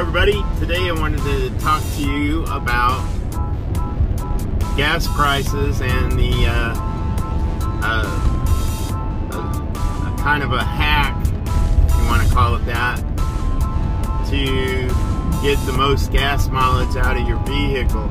everybody. Today I wanted to talk to you about gas prices and the kind of a hack, if you want to call it that, to get the most gas mileage out of your vehicle.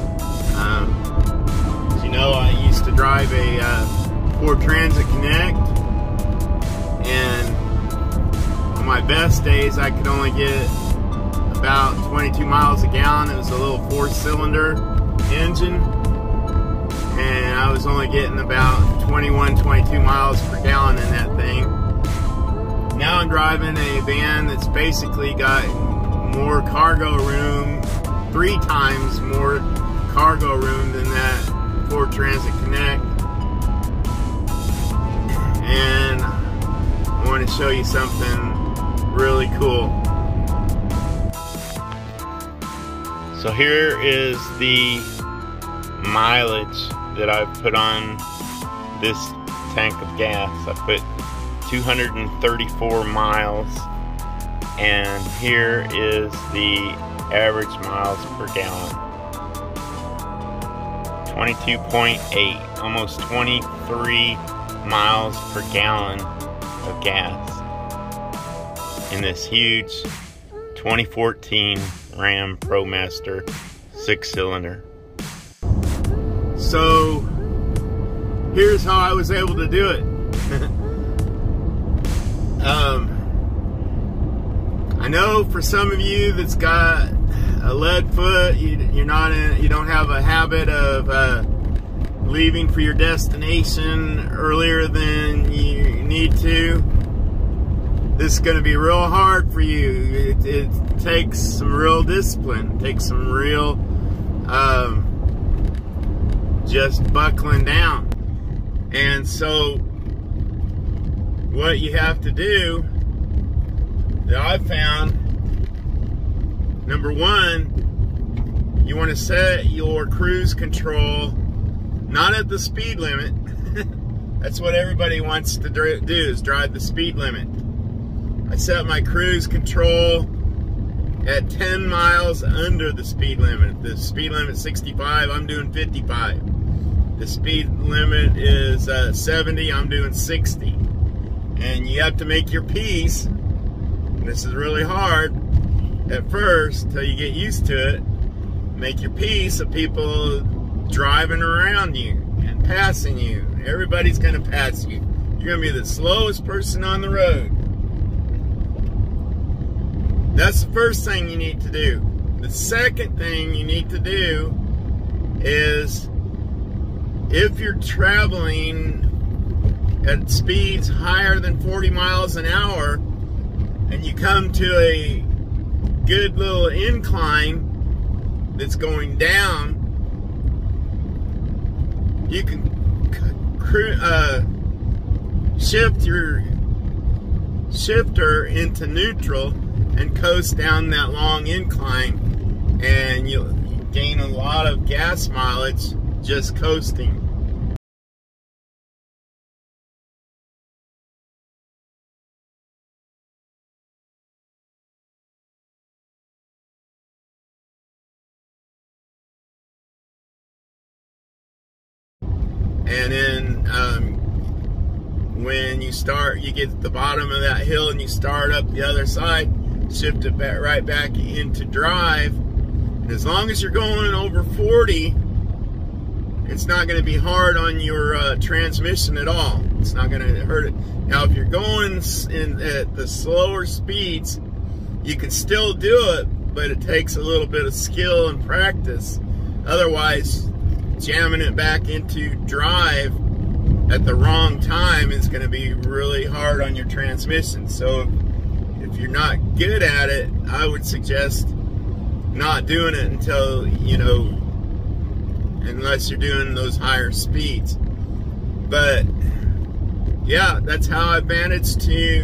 As you know, I used to drive a Ford Transit Connect, and on my best days I could only get about 22 miles a gallon. It was a little 4-cylinder engine, and I was only getting about 21, 22 miles per gallon in that thing. Now I'm driving a van that's basically got more cargo room, 3 times more cargo room than that Ford Transit Connect. And I want to show you something really cool. So here is the mileage that I put on this tank of gas. I put 234 miles, and here is the average miles per gallon. 22.8, almost 23 miles per gallon of gas in this huge 2014 Ram ProMaster 6-cylinder. So here's how I was able to do it. I know for some of you that's got a lead foot, you don't have a habit of leaving for your destination earlier than you need to. This is going to be real hard for you. It takes some real discipline. It takes some real just buckling down. And so what you have to do that I've found, number one, you want to set your cruise control not at the speed limit. That's what everybody wants to do, is drive the speed limit. I set my cruise control at 10 miles under the speed limit. The speed limit is 65, I'm doing 55. The speed limit is 70, I'm doing 60. And you have to make your peace. This is really hard at first till you get used to it. Make your peace of people driving around you and passing you. Everybody's going to pass you. You're going to be the slowest person on the road. That's the first thing you need to do. The second thing you need to do is, if you're traveling at speeds higher than 40 miles an hour and you come to a good little incline that's going down, you can shift your shifter into neutral and coast down that long incline, and you'll gain a lot of gas mileage just coasting. And then when you start, you get to the bottom of that hill and you start up the other side, shift it back, right back into drive. And as long as you're going over 40, it's not going to be hard on your transmission at all. It's not going to hurt it. Now, if you're going at the slower speeds, you can still do it, but it takes a little bit of skill and practice. Otherwise, jamming it back into drive at the wrong time is going to be really hard on your transmission. So if you're not good at it, I would suggest not doing it until, unless you're doing those higher speeds. But yeah, that's how I managed to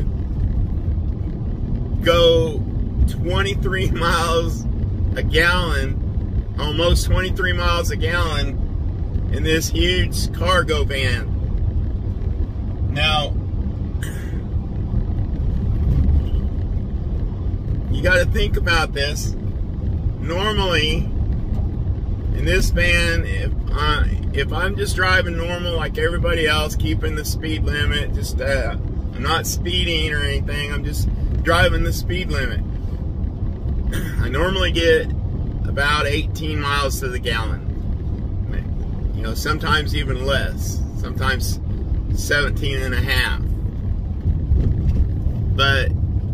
go 23 miles a gallon, almost 23 miles a gallon in this huge cargo van. Now, you got to think about this. Normally, in this van, if I'm just driving normal like everybody else, keeping the speed limit, just I'm not speeding or anything, I'm just driving the speed limit, I normally get about 18 miles to the gallon. You know, sometimes even less, sometimes 17 and a half. But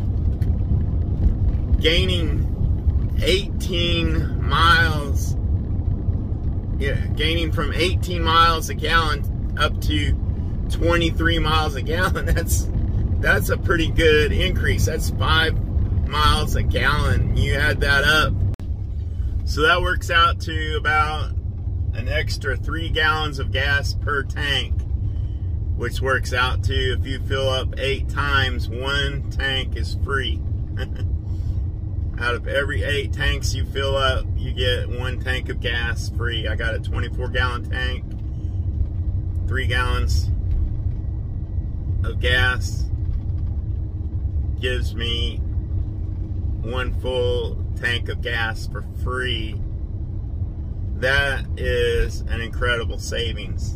gaining 18 miles, gaining from 18 miles a gallon up to 23 miles a gallon, that's a pretty good increase. That's 5 miles a gallon. You add that up, so that works out to about an extra 3 gallons of gas per tank, which works out to, if you fill up 8 times, 1 tank is free. Out of every 8 tanks you fill up, you get 1 tank of gas free. I got a 24-gallon tank, 3 gallons of gas gives me 1 full tank of gas for free. That is an incredible savings.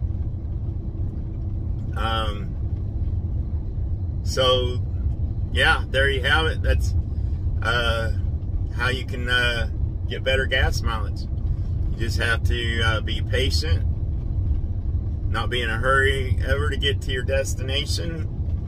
So yeah, there you have it. That's how you can get better gas mileage. You just have to be patient, not be in a hurry ever to get to your destination.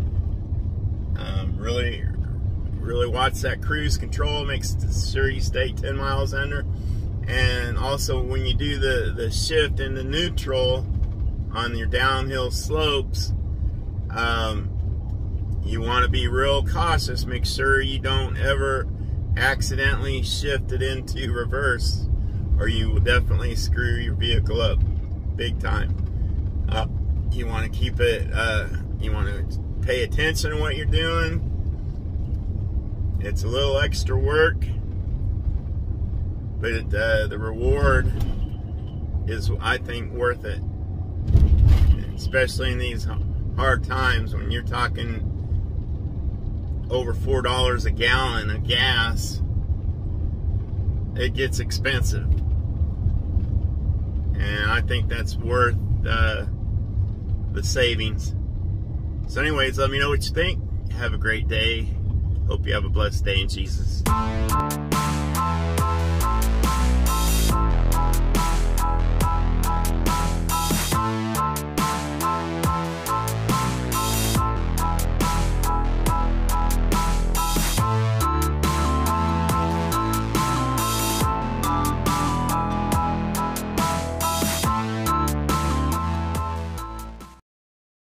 Really watch that cruise control, make sure you stay 10 miles under. And also, when you do the shift into neutral on your downhill slopes, you want to be real cautious. Make sure you don't ever accidentally shift it into reverse, or you will definitely screw your vehicle up big time. You want to keep it, you want to pay attention to what you're doing. It's a little extra work, but the reward is, I think, worth it. Especially in these hard times when you're talking over $4 a gallon of gas. It gets expensive, and I think that's worth the savings. So anyways, let me know what you think. Have a great day. Hope you have a blessed day in Jesus.